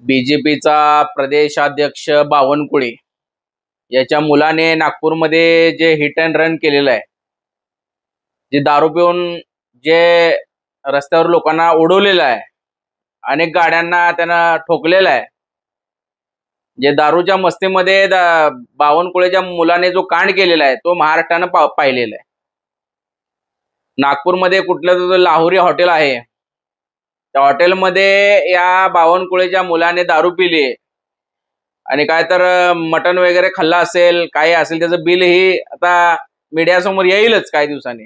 बीजेपीचा प्रदेशाध्यक्ष बावनकुळे याच्या मुलाने नागपूरमध्ये जे हिट अँड रन केलेलं आहे, जे दारू पिऊन जे रस्त्यावर लोकांना उडवलेलं आहे, अनेक गाड्यांना त्यानं ठोकलेलं आहे, जे दारूच्या मस्तीमध्ये बावनकुळेच्या मुलाने जो कांड केलेला आहे तो महाराष्ट्रानं पाहिलेला आहे। नागपूरमध्ये कुठलं तर लाहोरी हॉटेल आहे, त्या हॉटेलमध्ये या बावनकुळेच्या मुलाने दारू पिली आणि काय तर मटण वगैरे खाल्ला असेल, काय असेल त्याचं बिल ही आता मीडिया समोर येईलच काही दिवसांनी।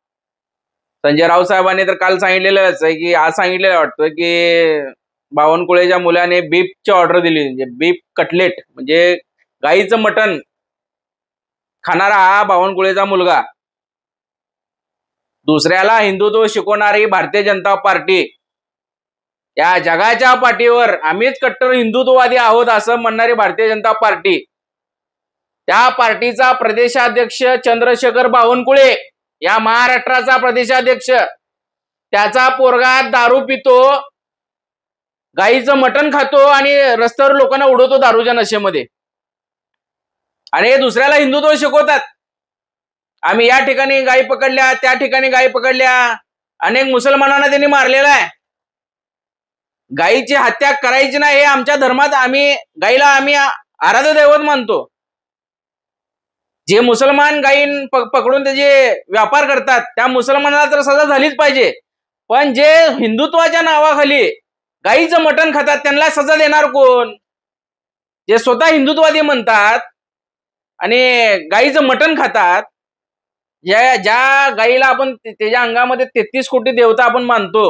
संजय राऊत साहेबांनी तर काल सांगितलेलंच आहे की आज सांगितलेलं वाटतं की बावनकुळेच्या मुलाने बीफची ऑर्डर दिली, म्हणजे बीफ कटलेट म्हणजे गाईचं मटण खाणारा हा बावनकुळेचा मुलगा। दुसऱ्याला हिंदुत्व शिकवणारी भारतीय जनता पार्टी, या जगाच्या पाठीवर आम्हीच कट्टर हिंदुत्ववादी आहोत असं म्हणणारी भारतीय जनता पार्टी, त्या पार्टीचा प्रदेशाध्यक्ष चंद्रशेखर बावनकुळे, या महाराष्ट्राचा प्रदेशाध्यक्ष, त्याचा पोरगा दारू पितो, गाईचं मटण खातो आणि रस्त्यावर लोकांना उडवतो दारूच्या नशेमध्ये, आणि हे दुसऱ्याला हिंदुत्व शिकवतात। आम्ही या ठिकाणी गायी पकडल्या, त्या ठिकाणी गायी पकडल्या, अनेक मुसलमानांना त्यांनी मारलेला आहे। गायीची हत्या करायची नाही हे आमच्या धर्मात, आम्ही गायीला आराध्य दैवत मानतो। जे मुसलमान गायी पकडून त्याचे व्यापार करतात त्या मुसलमानाला तर सजा झालीच पाहिजे, पण जे हिंदुत्वाच्या नावाखाली गायीचं मटण खातात त्यांना सजा देणार कोण? जे स्वतः हिंदुत्ववादी म्हणतात आणि गायीचं मटण खातात, ज्या गायीला आपण त्याच्या अंगामध्ये 33 कोटी देवता आपण मानतो,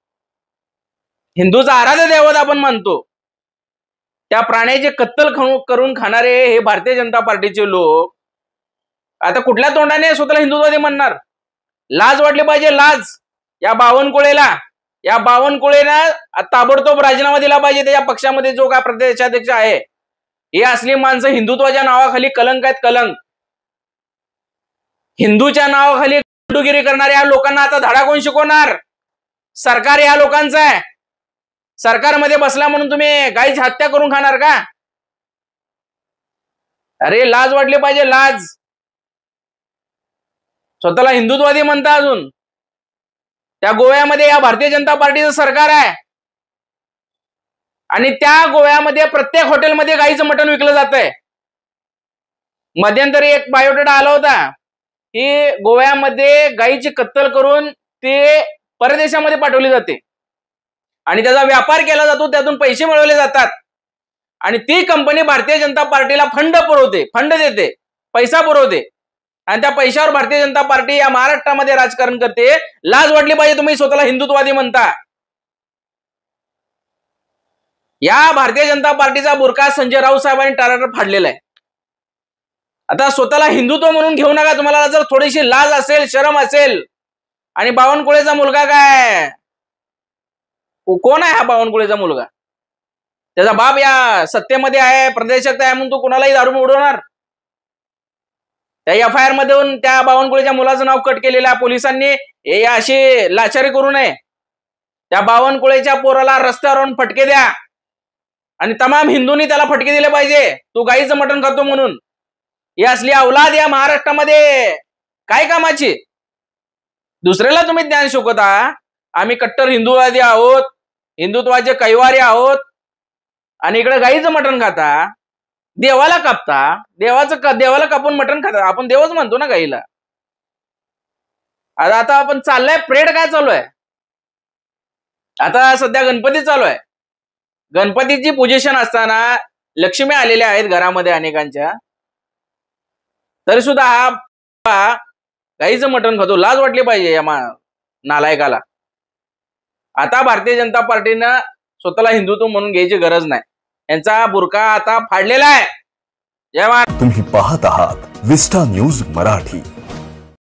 हिंदूचा आराध्य दैवत आपण मानतो, त्या प्राण्याचे कत्तल करून खाणारे हे भारतीय जनता पार्टीचे लोक आता कुठल्या तोंडाने स्वतःला हिंदुत्ववादी म्हणणार? लाज वाटली पाहिजे, लाज या बावनकुळेला। या बावनकुळेनं ताबडतोब राजीनामा दिला पाहिजे त्याच्या पक्षामध्ये जो काय प्रदेशाध्यक्ष आहे। हे असली माणसं हिंदुत्वाच्या नावाखाली कलंक आहेत, कलंक। हिंदूच्या नावाखाली गुंडगिरी करणाऱ्या लोकांना आता धडा कोण शिकवणार? सरकार या लोकांचं आहे। सरकारमध्ये बसला म्हणून तुम्ही गायीची हत्या करून खाणार का? अरे लाज वाटली पाहिजे, लाज। स्वतःला हिंदुत्ववादी म्हणता, अजून त्या गोव्यामध्ये या भारतीय जनता पार्टीचं सरकार आहे आणि त्या गोव्यामध्ये प्रत्येक हॉटेलमध्ये गायीचं मटण विकलं जातंय। मध्यंतरी एक बायोडेटा आला होता की गोव्यामध्ये गायीची कत्तल करून ते परदेशामध्ये पाठवली जाते आणि त्याचा व्यापार केला जातो, त्यातून पैसे मिळवले जातात आणि ती कंपनी भारतीय जनता पार्टीला फंड पुरवते, फंड देते, पैसा पुरवते आणि त्या पैशावर भारतीय जनता पार्टी या महाराष्ट्रामध्ये राजकारण करते। लाज वाटली पाहिजे, तुम्ही स्वतःला हिंदुत्ववादी म्हणता। या भारतीय जनता पार्टीचा बुरका संजय राऊत साहेबांनी टाळाटाळ फाडलेला आहे। आता स्वतःला हिंदुत्व म्हणून घेऊ नका, तुम्हाला जर थोडीशी लाज असेल, शरम असेल। आणि बावनकुळेचा मुलगा काय, कोण आहे हा बावनकुळेचा मुलगा? त्याचा बाप या सत्तेमध्ये आहे, प्रदेशात आहे म्हणून तो कुणालाही दारू उडवणार? त्या एफआयआर मधून त्या बावनकुळेच्या मुलाचं नाव कट केलेलं आहे पोलिसांनी। हे अशी लाचारी करू नये, त्या बावनकुळेच्या पोराला रस्त्यावरून फटके द्या आणि तमाम हिंदूंनी त्याला फटके दिले पाहिजे, तू गायीचं मटण खातो म्हणून। ही असली औलाद या महाराष्ट्रामध्ये काय कामाची? दुसऱ्याला तुम्ही ज्ञान शिकवता आम्ही कट्टर हिंदुवादी आहोत, हिंदुत्वाचे कैवारी आहोत, आणि इकडे गायीचं मटण खाता, देवाला कापता, देवाला कापून मटण खाता। आपण देवच म्हणतो ना गायीला। आता आपण चाललंय परेड, काय चालू आहे? आता सध्या गणपती चालू आहे, गणपतीची पोझिशन असताना लक्ष्मी आलेल्या आहेत घरामध्ये अनेकांच्या, तरी सुद्धा हा गायीचं मटण खातो। लाज वाटली पाहिजे या नालायकाला। आता भारतीय जनता पार्टीनं स्वतःला हिंदुत्व म्हणून घ्यायची गरज नाही, यांचा बुरका आता फाडलेला आहे। जय महाराज। तुम्ही पाहत आहात विस्टा न्यूज मराठी।